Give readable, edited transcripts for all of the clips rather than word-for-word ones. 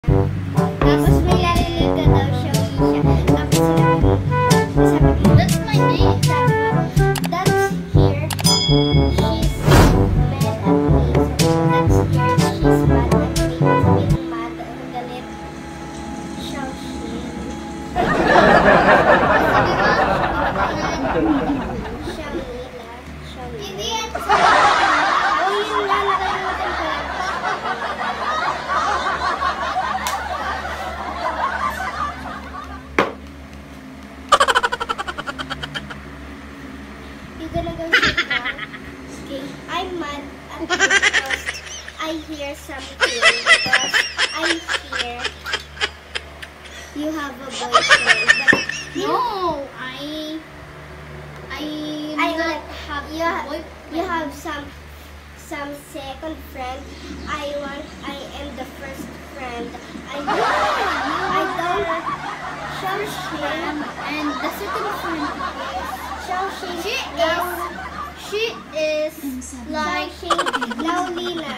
Tapos may narinig ka daw siya, tapos sabi ko, that's my name. Sabi ko, that's here, she's mad at me. That's here, she's mad at me. Being mad, galit. Xiaoxin. Sabi mo, Xiaomila. Hindi yan. Oh, yun nga, nakalimutan ko lang. You're gonna go sit down. Okay. I'm mad at you because I hear something. Because I hear you have a boyfriend. But no, I not have a boyfriend. You have some second friend. I am the first friend. I don't Xiaoxin, and the second friend is Xiaoxin. She is like Laulina.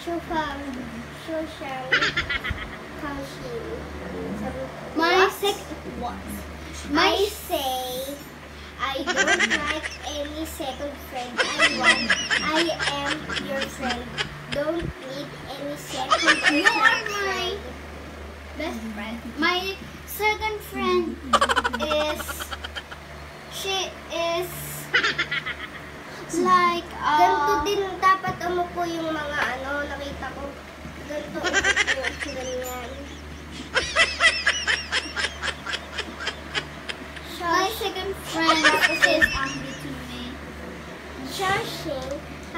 I say I don't like any second friend. I am your friend. Don't need any second friend. You are my best friend. My second friend is like ganito din dapat umupo yung mga nakita ko. Ganito umupo, ganyan. My second friend is angry to me. Xiaoxin,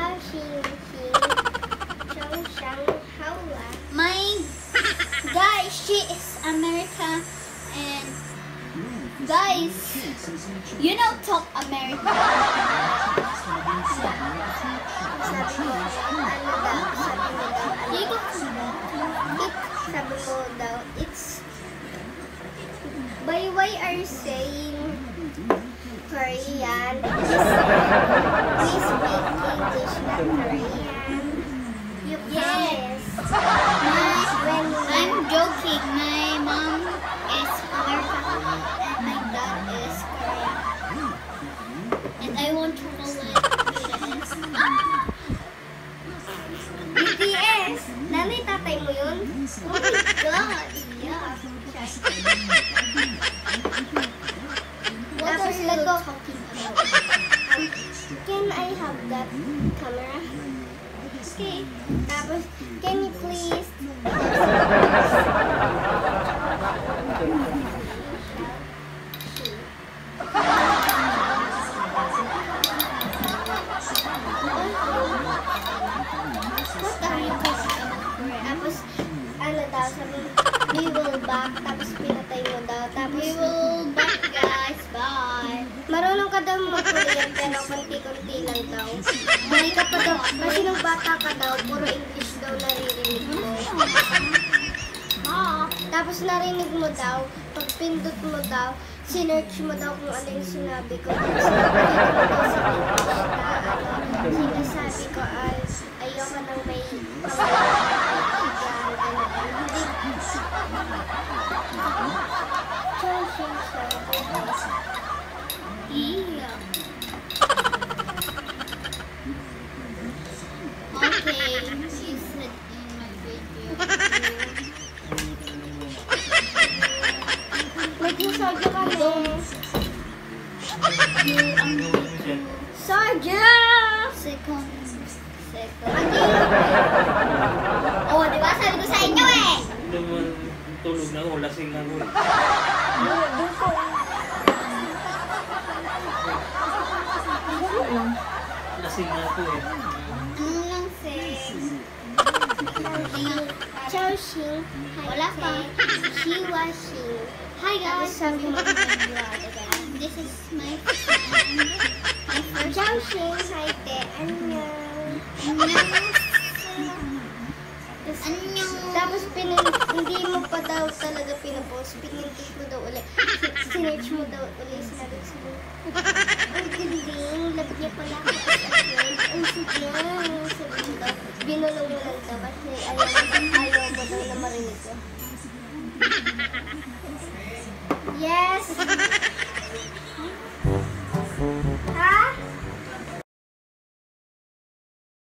my guys, she is America, and guys, you know talk America. Sabi mo daw, it's why are you saying Korean? We speak English, not Korean. Yes. I'm joking. My mom is American and my dad is Korean. And I want to call it BTS. Nanay, tatay mo yun? Oh my God. Yeah. What are you talking about? Can I have that camera? Okay. Tapos, can you please? What are you talking about? Tapos, daw, sabi, we will back. Tapos, pinatay mo daw. Tapos, we will back, guys. Bye. Marunong ka daw mag-Korean, pero konti-konti lang daw. May ka pa daw. Kasi nung bata ka daw, puro English daw naririnig mo. Tapos narinig mo daw, pag pindot mo daw, sinearch mo daw kung ano yung sinabi ko. Tapos nakikita mo daw sa English na sinasabi ko ay ayoko nang may okay, she said in my video. Nag-sarja kami. Sarja! Second. Oh, di ba? Sabi ko sa inyo eh! Tulog na ako, lasing na ako. Lasing na ako eh. Ano lang sis? Xiaoxin. Wala pa. Xiaoxin. Hi guys. Sabi mo this is my friend. Xiaoxin. Hi te. Annyeong. Tapos hindi mo pa daw talaga pinapost. Pinintik mo daw ulit. Sinearch mo daw ulit. Sinabi ko sa'yo. Ang galing. Love niya pala ako as a friend. Ang sige. Sabi mo daw. Binulong mo lang daw. Kasi ayaw mo daw na marinig ko. Yes.